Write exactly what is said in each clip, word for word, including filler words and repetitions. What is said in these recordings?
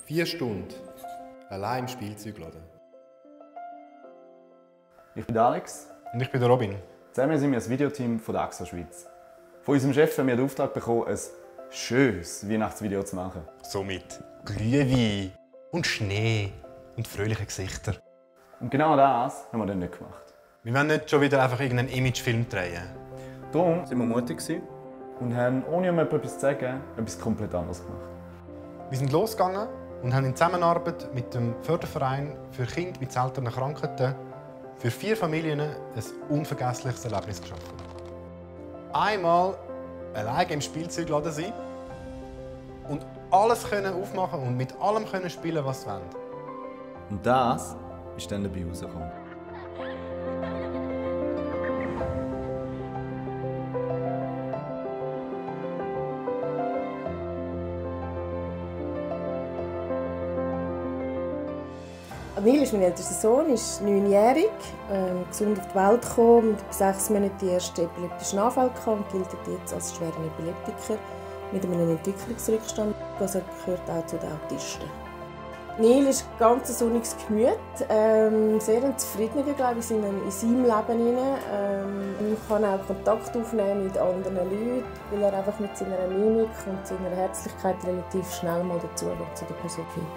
Vier Stunden. Allein im Spielzeugladen. Ich bin Alex. Und ich bin der Robin. Zusammen sind wir das Videoteam von der A X A Schweiz. Von unserem Chef haben wir den Auftrag bekommen, ein schönes Weihnachtsvideo zu machen. So mit Glühwein und Schnee und fröhlichen Gesichtern. Und genau das haben wir dann nicht gemacht. Wir wollen nicht schon wieder einfach irgendeinen Imagefilm drehen. Darum sind wir mutig und haben, ohne ihm etwas zu sagen, etwas komplett anderes gemacht. Wir sind losgegangen und haben in Zusammenarbeit mit dem Förderverein für Kinder mit seltenen Krankheiten für vier Familien ein unvergessliches Erlebnis geschaffen. Einmal alleine im Spielzeugladen sein und alles können aufmachen und mit allem können spielen, was sie wollen. Und das ist dann dabei rausgekommen. Neil ist mein ältester Sohn, ist neunjährig, ähm, gesund auf die Welt gekommen, mit sechs Monaten die ersten epileptischen Anfall gehabt und gilt jetzt als schwerer Epileptiker mit einem Entwicklungsrückstand. Also er gehört auch zu den Autisten. Neil ist ein ganz sonniges Gemüt, ähm, sehr ein zufriedener, glaube ich, in, in seinem Leben. Ähm, er kann auch Kontakt aufnehmen mit anderen Leuten, weil er einfach mit seiner Mimik und seiner Herzlichkeit relativ schnell mal dazu zu der Person findet.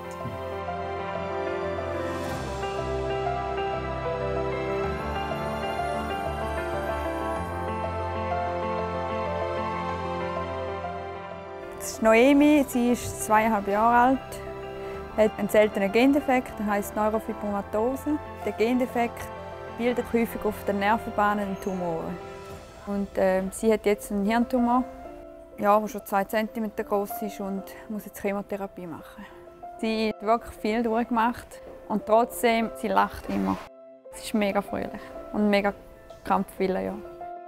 Das ist Noemi, sie ist zweieinhalb Jahre alt, hat einen seltenen Gendefekt, der heißt Neurofibromatose. Der Gendefekt bildet häufig auf den Nervenbahnen Tumoren. Und, äh, sie hat jetzt einen Hirntumor, ja, der schon zwei Zentimeter groß ist und muss jetzt Chemotherapie machen. Sie hat wirklich viel durchgemacht und trotzdem, sie lacht immer. Sie ist mega fröhlich und mega kampfwillig. Ja.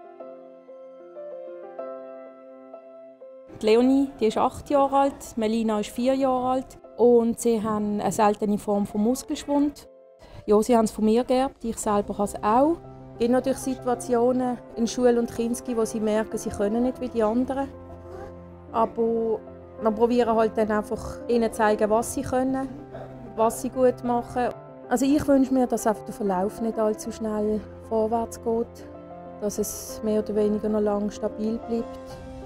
Leonie, die ist acht Jahre alt, Melina ist vier Jahre alt und sie haben eine seltene Form von Muskelschwund. Ja, sie haben es von mir geerbt, ich selber habe es auch. Es gibt natürlich Situationen in Schule und Kinski, wo sie merken, sie können nicht wie die anderen. Aber wir probieren halt dann einfach ihnen zu zeigen, was sie können, was sie gut machen. Also ich wünsche mir, dass einfach der Verlauf nicht allzu schnell vorwärts geht, dass es mehr oder weniger noch lange stabil bleibt.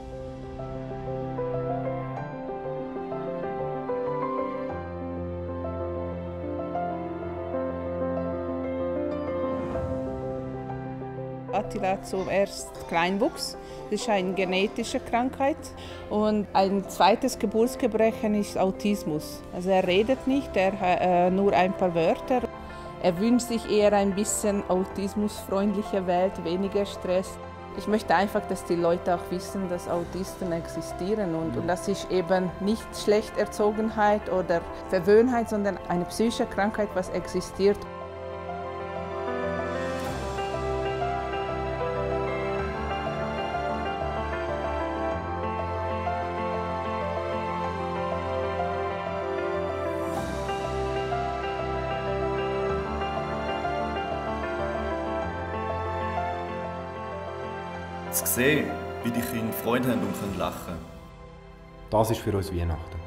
Attila hat zuerst Kleinwuchs, das ist eine genetische Krankheit. Und ein zweites Geburtsgebrechen ist Autismus. Also er redet nicht, er hat äh, nur ein paar Wörter. Er wünscht sich eher ein bisschen autismusfreundliche Welt, weniger Stress. Ich möchte einfach, dass die Leute auch wissen, dass Autisten existieren. Und, und das ist eben nicht Schlechterzogenheit oder Verwöhnheit, sondern eine psychische Krankheit, was existiert. Zu sehen, wie die Kinder Freude haben und lachen können. Das ist für uns Weihnachten.